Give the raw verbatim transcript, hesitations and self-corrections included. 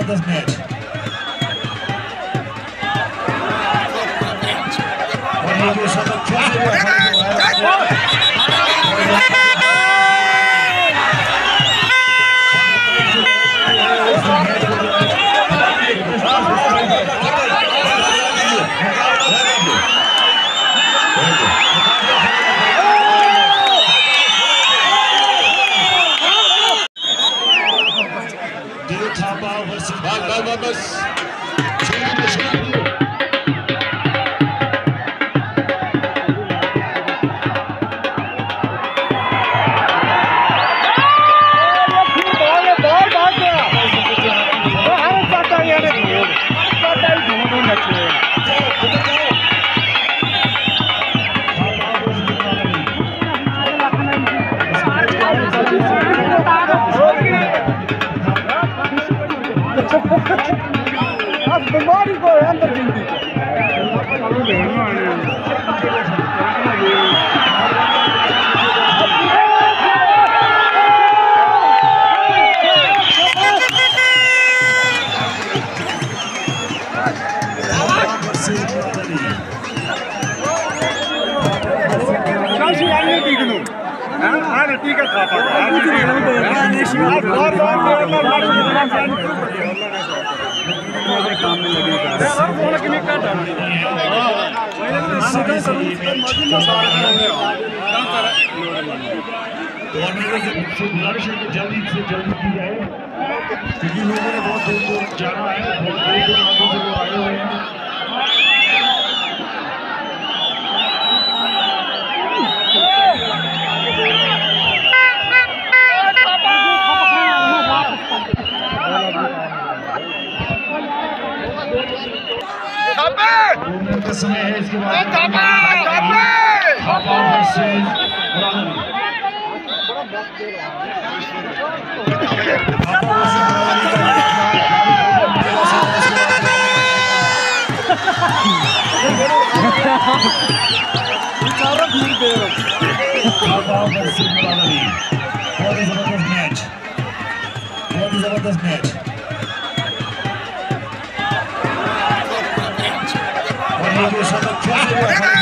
जबरदस्त मैच और ये जो शतक फिर से बस बीमारी को अंदर जिंदगी ठीक है काम में लगे गुजारिश है कि जल्दी से जल्दी की जाए क्योंकि लोगों ने बहुत दूर दूर जाना है, बहुत दूर दूर से लोग आए हुए हैं। का समय है इसके बाद बहुत ही जबरदस्त मैच बहुत ही जबरदस्त मैच और ये जो शतक फिर से